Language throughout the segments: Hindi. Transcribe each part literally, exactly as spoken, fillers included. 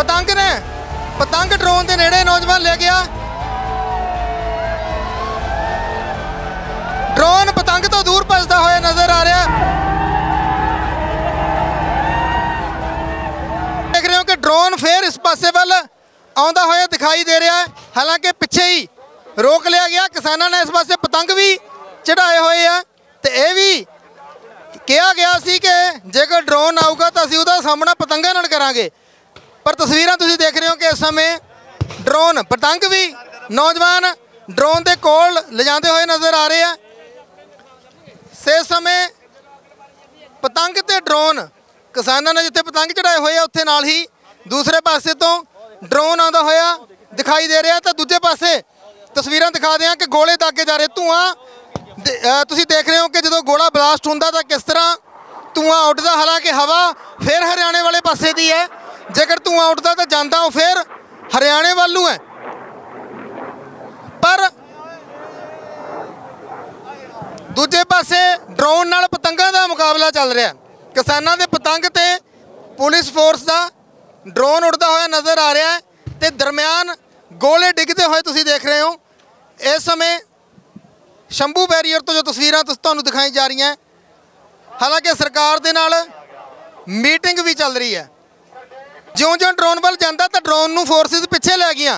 पतंग ने पतंग ड्रोन के नेड़े नौजवान ले गया। ड्रोन पतंग तो दूर भजदा होया नजर आ रहा। देख रहे हो कि ड्रोन फिर इस पासे वाल आउंदा होया दिखाई दे रहा है। हालांकि पिछे ही रोक लिया गया। किसानों ने इस पासे पतंग भी चढ़ाए हुए हैं तो यह भी कहा गया सी कि जेकर ड्रोन आऊगा तो असीं उहदा सामना पतंगां नाल करांगे। पर तस्वीरां तुसीं देख रहे हो कि इस समय ड्रोन पतंग भी नौजवान ड्रोन के कोल ले जाते हुए नज़र आ रहे हैं। से समय पतंग ते ड्रोन किसानों ने जिथे पतंग चढ़ाए हुए उत्थे नाल ही दूसरे पासे तो ड्रोन आंदा होया दिखाई दे रहा। तो दूजे पासे तस्वीरां दिखा दें कि गोले दागे जा रहे। धुआं तुसीं देख रहे हो कि जो गोला ब्लास्ट होंदा तो किस तरह धुआं उठदा। हालांकि हवा फिर हरियाणे वाले पासे दी है। जेकर धुआं उठदा तो जांदा वो फिर हरियाणे वालू है। पर दूजे पासे ड्रोन नाल पतंगां दा मुकाबला चल रहा। किसानां दे पतंग ते पुलिस फोर्स का ड्रोन उड़ता होया नज़र आ रहा है। तो दरम्यान गोले डिगते हुए तुसीं देख रहे हो। इस समय शंभू बैरीयर तो जो तस्वीरां तुहानूं दिखाई जा रही हैं। हालांकि सरकार दे नाल मीटिंग भी चल रही है। ज्यों ज्यों ड्रोन वाल जाता तो ड्रोन नूं फोर्सिस पिछे लै गईयां।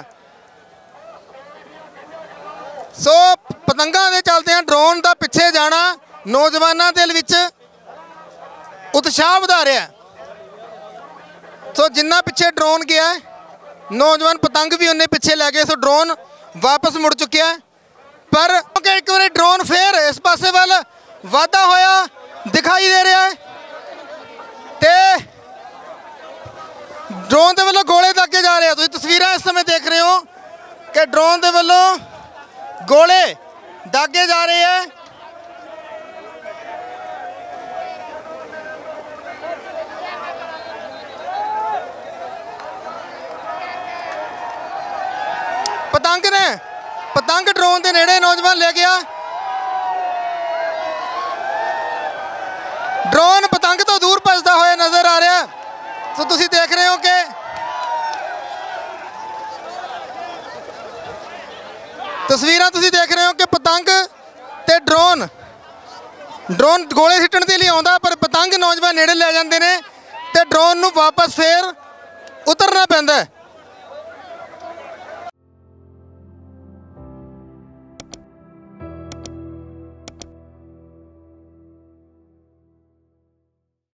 सो पतंगां दे चलदे ड्रोन का पिछे जाना नौजवानों दिल विच उत्साह वधा रहा। सो जिन्ना पिछे ड्रोन गया नौजवान पतंग भी उन्ने पिछे लै गए। सो ड्रोन वापस मुड़ चुकिया है। पर एक बार ड्रोन फिर इस पासे वाल वाधा होया दिखाई दे रहा है। ते ड्रोन के वालों गोले दागे जा रहे हैं। तुसीं तस्वीरां इस समय देख रहे हो कि ड्रोन के वालों गोले दागे जा रहे हैं। पतंग ने पतंग ड्रोन के नेड़े नौजवान ले गया। ड्रोन पतंग तो दूर भजदा होया नजर आ रहा। तो तुसीं देख रहे हो कि तस्वीरां तुसीं देख रहे हो कि पतंग ते ड्रोन ड्रोन गोले सिੱਟਣ ਦੇ ਲਈ ਆਉਂਦਾ पर पतंग नौजवान नेड़े ले जाते हैं तो ड्रोन नूं वापस फिर उतरना पैंदा है।